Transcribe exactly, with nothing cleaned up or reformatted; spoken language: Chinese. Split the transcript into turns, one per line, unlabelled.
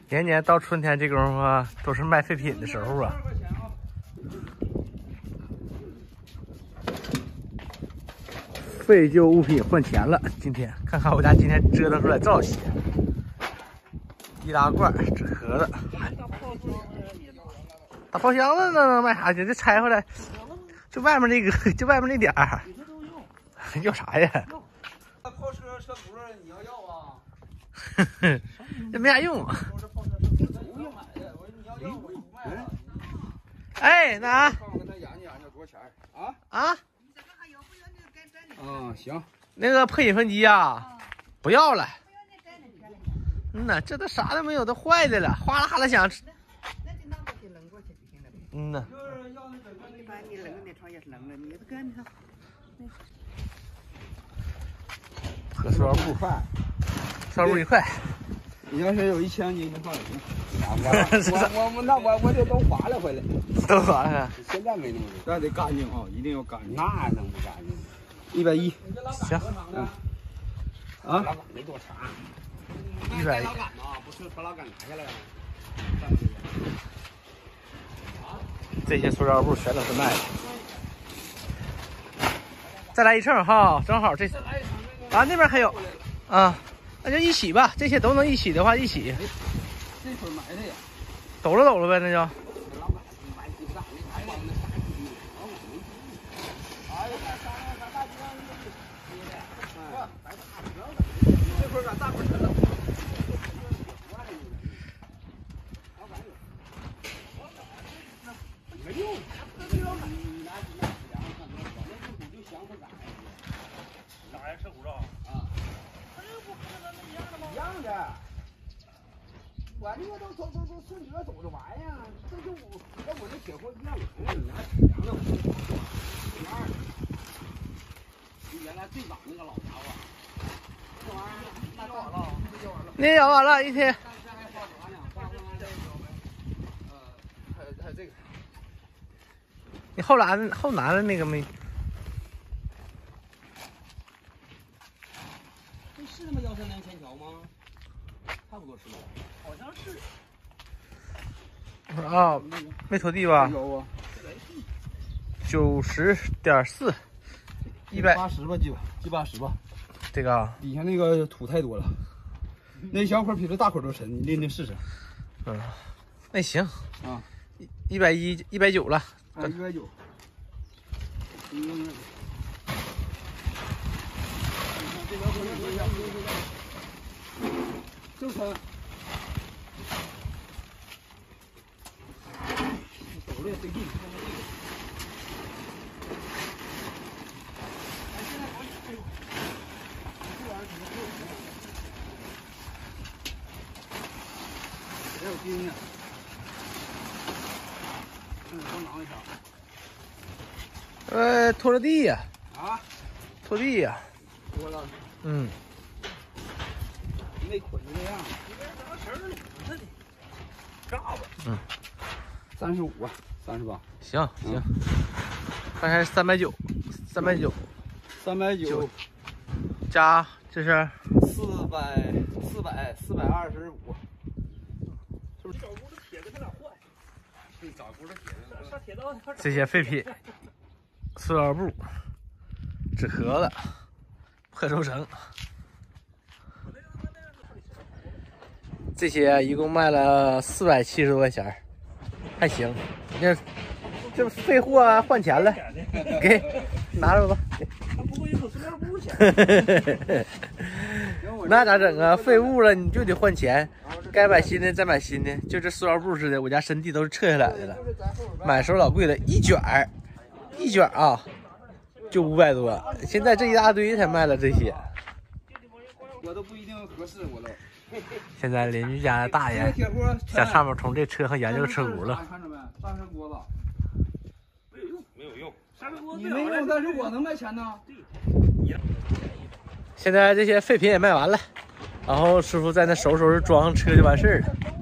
年年到春天这功夫啊，都是卖废品的时候啊。废旧物品换钱了，今天看看我家今天折腾出来多少鞋。易拉罐、纸盒子，大炮箱子呢？卖啥去？这拆回来，就外面那个，就外面那点儿。要啥呀？
炮车车轱辘你要要啊？
呵呵，这没啥用。哎，那
看看跟他研究研究多少钱啊？
啊？
啊，行。
那个配饮分机啊，不要了。嗯呐，这都啥都没有，都坏的了，哗啦哗啦响。
那就拿过去扔过去就行了呗。
嗯呐。
就是要那整个
一般你扔的那床也是扔了，你这个你看。
和塑料布
块，
塑料布一块。
你要是有一千斤的话也行。我我我那我我这都划了回来。
都划了。
现在没那么多，那得干净啊，一定要干净。那能不干净？一百一。
行。
嗯。啊？
拉杆没多长。
一百一。
拉杆吗？不是把拉杆拿下来了。
这些塑料布全都是卖的。再来一秤哈，正好这啊那边还有啊，那就一起吧。这些都能一起的话，一起。
这会买的呀。
抖了抖了呗，那就。
我这个都都都都顺着走就完呀，这就我跟我这铁锅一样，你拿尺量的，二，原来最早那个老家伙，这玩意儿那就完了，这就完了。
那也完了，一天。
但是还花啥呢？花花这个，呃，还有还有这个。
你后拿的后拿的那个没？
这是他妈幺三零千条吗？差不多是吧？好像是。
啊，没拖地吧？
有啊。
九十点四，一百
八十吧，基本七八十吧。
这个啊，
底下那个土太多了，那小块比这大块都沉，你拎拎试试。
嗯，那行
啊，
一一百一一百九了。
啊，一百九。嗯。就沉。抖了也费劲。还有钉呢。嗯，多拿一下。
呃，拖着地呀。
啊？
拖地呀。
多了。
嗯。
没捆这样。
你这整个绳儿拧着的，嘎巴。
嗯。
三十五吧，三十八。
行行。刚才三百九，三百九。
三百九。
加这是。
四百四百四百二十五。
是不是？找轱辘铁跟他俩换。对，找轱辘铁。上铁道那
这些废品，塑料布、纸盒子、破轴承，这些一共卖了四百七十多块钱，还行。你这这废货啊，换钱了，给拿着吧。
他不会一口塑料布钱。
那咋整啊？废物了你就得换钱，该买新的再买新的。就这塑料布似的，我家深地都是撤下来的了。买时候老贵了，一卷儿，一卷儿啊，就五百多。现在这一大堆才卖了这些。
我都不一定合适，我都。
现在邻居家的大爷在上面从这车上研究车轱辘。
看着没？砂车锅子。
没有用，没有用。砂车锅
你没用，但是我能卖钱呢。
现在这些废品也卖完了，然后师傅在那收拾收拾，装上车就完事儿了。